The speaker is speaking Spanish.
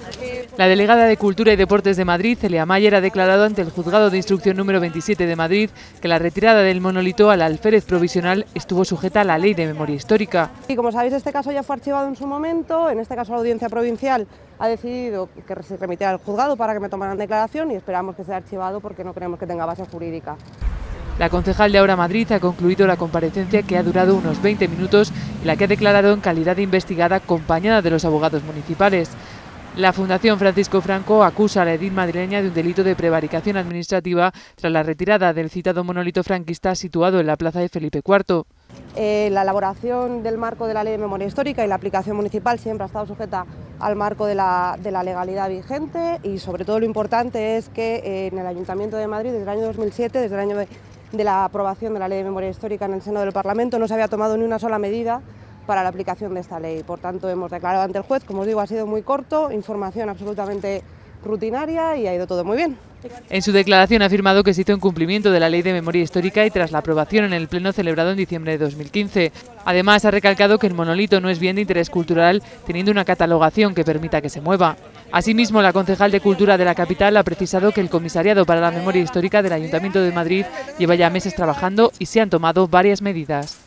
La delegada de Cultura y Deportes de Madrid, Celia Mayer, ha declarado ante el Juzgado de Instrucción número 27 de Madrid que la retirada del monolito al alférez provisional estuvo sujeta a la Ley de Memoria Histórica. Y como sabéis, este caso ya fue archivado en su momento. En este caso la Audiencia Provincial ha decidido que se remitiera al juzgado para que me tomaran declaración y esperamos que sea archivado porque no creemos que tenga base jurídica. La concejal de Ahora Madrid ha concluido la comparecencia, que ha durado unos 20 minutos y la que ha declarado en calidad de investigada acompañada de los abogados municipales. La Fundación Francisco Franco acusa a la edil madrileña de un delito de prevaricación administrativa tras la retirada del citado monolito franquista situado en la plaza de Felipe IV. La elaboración del marco de la Ley de Memoria Histórica y la aplicación municipal siempre ha estado sujeta al marco de la legalidad vigente, y sobre todo lo importante es que en el Ayuntamiento de Madrid desde el año 2007, desde el año de la aprobación de la Ley de Memoria Histórica en el seno del Parlamento, no se había tomado ni una sola medida para la aplicación de esta ley. Por tanto, hemos declarado ante el juez, como os digo, ha sido muy corto, información absolutamente rutinaria y ha ido todo muy bien. En su declaración ha afirmado que se hizo en cumplimiento de la Ley de Memoria Histórica y tras la aprobación en el Pleno celebrado en diciembre de 2015. Además, ha recalcado que el monolito no es bien de interés cultural, teniendo una catalogación que permita que se mueva. Asimismo, la concejal de Cultura de la capital ha precisado que el Comisariado para la Memoria Histórica del Ayuntamiento de Madrid lleva ya meses trabajando y se han tomado varias medidas.